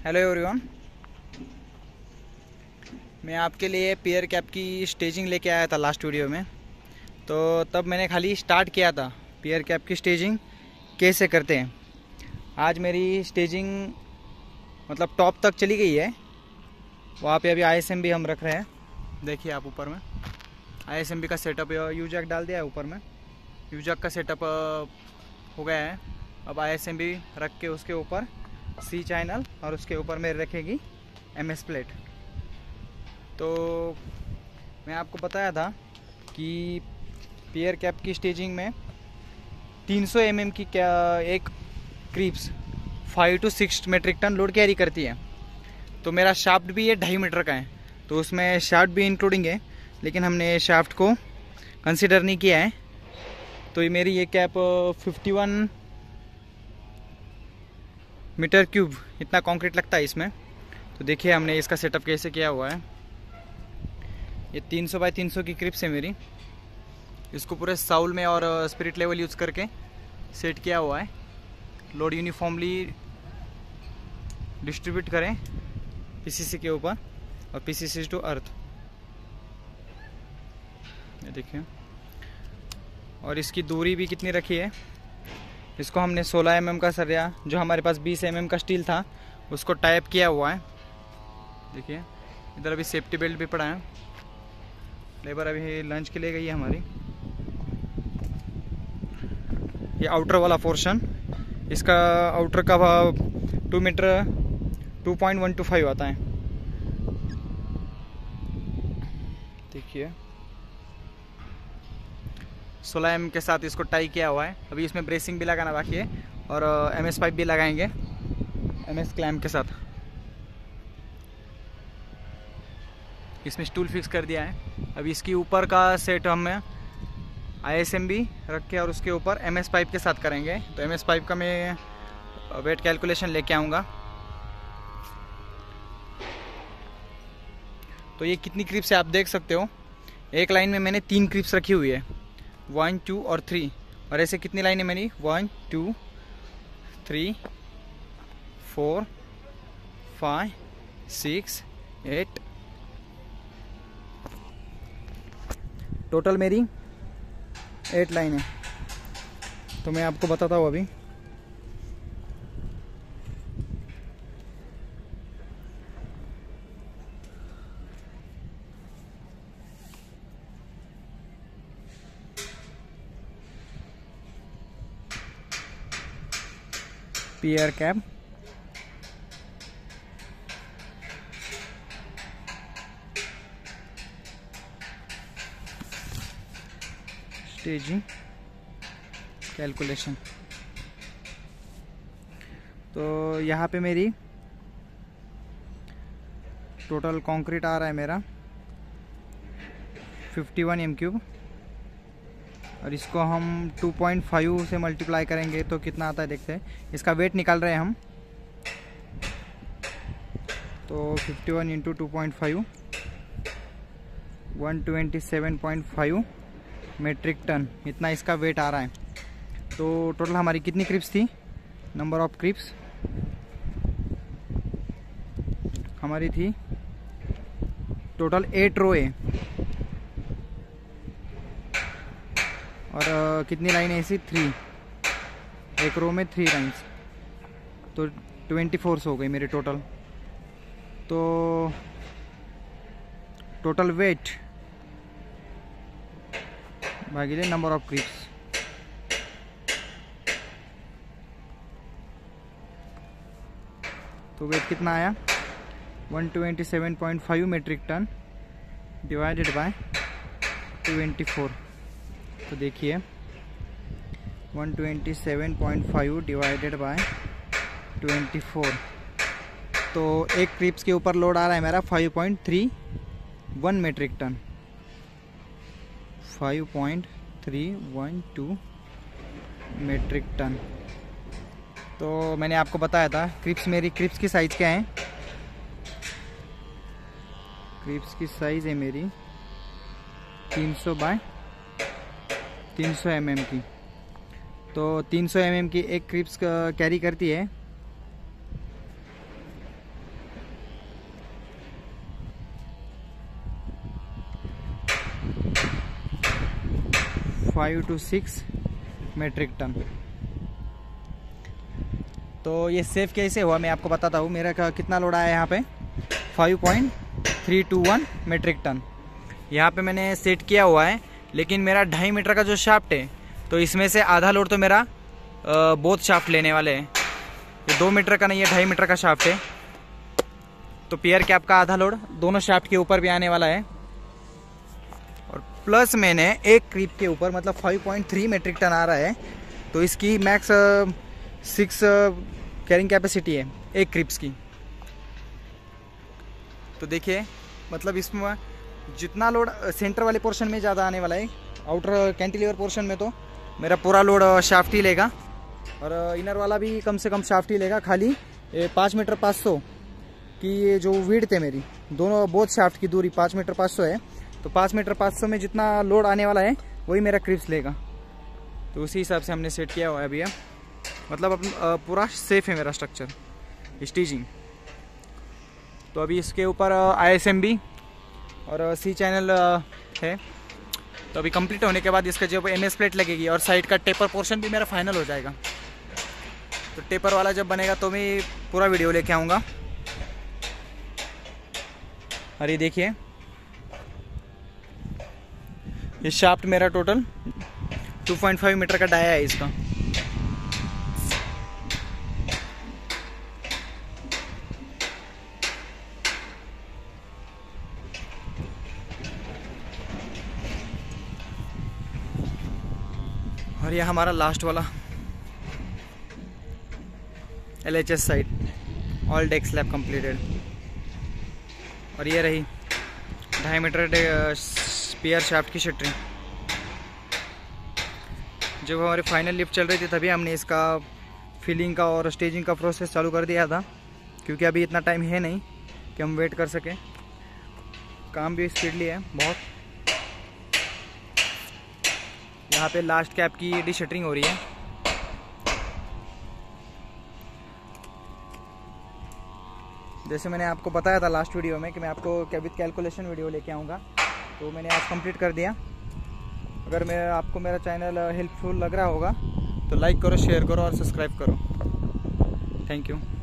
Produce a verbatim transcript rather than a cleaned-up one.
Hello everyone, मैं आपके लिए पियर कैप की स्टेजिंग लेके आया था लास्ट वीडियो में। तो तब मैंने खाली स्टार्ट किया था पियर कैप की स्टेजिंग कैसे करते हैं। आज मेरी स्टेजिंग मतलब टॉप तक चली गई है। वहाँ पे अभी आईएसएमबी हम रख रहे हैं। देखिए आप ऊपर में आईएसएमबी का सेटअप, यूजैक डाल दिया है ऊपर में। यूजैक का सेटअप हो गया है। अब आईएसएमबी रख के उसके ऊपर सी चैनल और उसके ऊपर मेरे रखेगी एमएस प्लेट। तो मैं आपको बताया था कि पियर कैप की स्टेजिंग में तीन सौ एम एम की क्या एक cribs five two six metric ton load carry करती है। तो मेरा शाफ्ट भी ये ढाई मीटर का है, तो उसमें शाफ्ट भी इंक्लूडिंग है, लेकिन हमने शाफ्ट को कंसिडर नहीं किया है। तो ये मेरी ये cap fifty one meter cube इतना कंक्रीट लगता है इसमें। तो देखिए हमने इसका सेटअप कैसे किया हुआ है। ये तीन सौ बाई तीन सौ की क्रिप्स है मेरी। इसको पूरे साउल में और स्पिरिट लेवल यूज़ करके सेट किया हुआ है। लोड यूनिफॉर्मली डिस्ट्रीब्यूट करें पीसीसी के ऊपर और पीसीसी टू अर्थ। ये देखिए, और इसकी दूरी भी कितनी रखी है। इसको हमने सोलह एम एम का सरिया, जो हमारे पास बीस एम एम का स्टील था, उसको टाइप किया हुआ है। देखिए इधर अभी सेफ्टी बेल्ट भी पड़ा है। लेबर अभी लंच के लिए गई है हमारी। ये आउटर वाला पोर्शन, इसका आउटर का भाव two meter two point one two five आता है। देखिए सोलह एम के साथ इसको टाई किया हुआ है। अभी इसमें ब्रेसिंग भी लगाना बाकी है और एमएस पाइप भी लगाएंगे एमएस क्लैम्प के साथ। इसमें स्टूल फिक्स कर दिया है। अभी इसकी ऊपर का सेट हम आईएसएमबी रख के और उसके ऊपर एमएस पाइप के साथ करेंगे। तो एमएस पाइप का मैं वेट कैलकुलेशन लेके आऊँगा। तो ये कितनी क्रिप्स है आप देख सकते हो। एक लाइन में मैंने तीन क्रिप्स रखी हुई है, वन टू और थ्री। और ऐसे कितनी लाइनें मेरी, one two three four five six eight, total मेरी एट लाइन है। तो मैं आपको बताता हूँ अभी। Pier cap staging calculation. तो यहाँ पे मेरी टोटल कंक्रीट आ रहा है मेरा फिफ्टी वन एम क्यूब, और इसको हम टू पॉइंट फाइव से मल्टीप्लाई करेंगे तो कितना आता है देखते हैं। इसका वेट निकाल रहे हैं हम। तो fifty one into two point five one twenty seven point five metric ton, इतना इसका वेट आ रहा है। तो टोटल हमारी कितनी क्रिप्स थी, नंबर ऑफ क्रिप्स हमारी थी टोटल एट रो है। और uh, कितनी लाइन है ऐसी, थ्री। एक रो में थ्री लाइन्स, तो ट्वेंटी फोर हो गई मेरी टोटल। तो टोटल वेट भागिले नंबर ऑफ क्रिप्स, तो वेट कितना आया, one twenty seven point five metric ton divided by twenty four. तो देखिए one twenty seven point five divided by twenty four. तो एक क्रिप्स के ऊपर लोड आ रहा है मेरा five point three one metric ton, five point three one two metric ton. तो मैंने आपको बताया था क्रिप्स, मेरी क्रिप्स की साइज़ क्या है। क्रिप्स की साइज़ है मेरी तीन सौ बाय तीन सौ एम एम की। तो तीन सौ एम एम की एक क्रिप्स कैरी करती है five two six metric ton. तो ये सेफ कैसे हुआ मैं आपको बताता हूँ। मेरा कितना लोड आया यहाँ पे five point three two one metric ton यहाँ पे मैंने सेट किया हुआ है। लेकिन मेरा ढाई मीटर का जो शाफ्ट है तो इसमें से आधा लोड तो मेरा बोथ शाफ्ट लेने वाले हैं। ये दो मीटर का नहीं है, ढाई मीटर का शाफ्ट है। तो पियर कैप का आधा लोड दोनों शाफ्ट के ऊपर भी आने वाला है। और प्लस मैंने एक क्रीप के ऊपर मतलब five point three metric ton आ रहा है तो इसकी मैक्स सिक्स कैरिंग कैपेसिटी है एक क्रिप्स की। तो देखिए मतलब इसमें जितना लोड सेंटर वाले पोर्शन में ज़्यादा आने वाला है, आउटर कैंटिलीवर पोर्शन में तो मेरा पूरा लोड शाफ्ट ही लेगा और इनर वाला भी कम से कम शाफ्ट ही लेगा। खाली पाँच मीटर पाँच सौ की ये जो विड्थ है मेरी, दोनों बोथ शाफ्ट की दूरी पाँच मीटर पाँच सौ है। तो पाँच मीटर पाँच सौ में जितना लोड आने वाला है वही मेरा क्रिप्स लेगा। तो उसी हिसाब से हमने सेट किया हुआ है भैया। मतलब अपन पूरा सेफ है मेरा स्ट्रक्चर स्टिचिंग। तो अभी इसके ऊपर आई एस एम बी और सी चैनल है। तो अभी कंप्लीट होने के बाद इसका जब एम एस प्लेट लगेगी और साइड का टेपर पोर्शन भी मेरा फाइनल हो जाएगा। तो टेपर वाला जब बनेगा तो मैं पूरा वीडियो लेके आऊँगा। और ये देखिए ये शाफ्ट मेरा total two point five meter का डाया है इसका। और ये हमारा लास्ट वाला L H S side all deck slab completed. और ये रही ढाई मीटर पियर शाफ्ट की शटरिंग। जब हमारी फाइनल लिफ्ट चल रही थी तभी हमने इसका फिलिंग का और स्टेजिंग का प्रोसेस चालू कर दिया था, क्योंकि अभी इतना टाइम है नहीं कि हम वेट कर सकें। काम भी स्पीडली है बहुत। यहाँ पे लास्ट कैप की डी शटरिंग हो रही है। जैसे मैंने आपको बताया था लास्ट वीडियो में कि मैं आपको विद कैलकुलेशन वीडियो लेके आऊँगा, तो मैंने आज कंप्लीट कर दिया। अगर मैं आपको मेरा चैनल हेल्पफुल लग रहा होगा तो लाइक करो, शेयर करो और सब्सक्राइब करो। Thank you.